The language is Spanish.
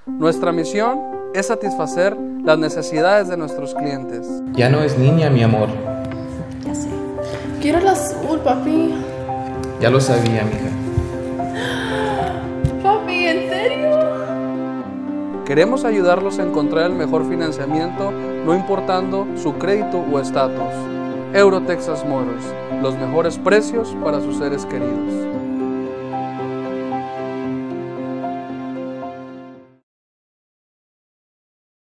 Nuestra misión es satisfacer las necesidades de nuestros clientes. Ya no es niña, mi amor. Ya sé. Quiero el azul, papi. Ya lo sabía, mija. Papi, ¿en serio? Queremos ayudarlos a encontrar el mejor financiamiento, no importando su crédito o estatus. Euro Texas Motors, los mejores precios para sus seres queridos.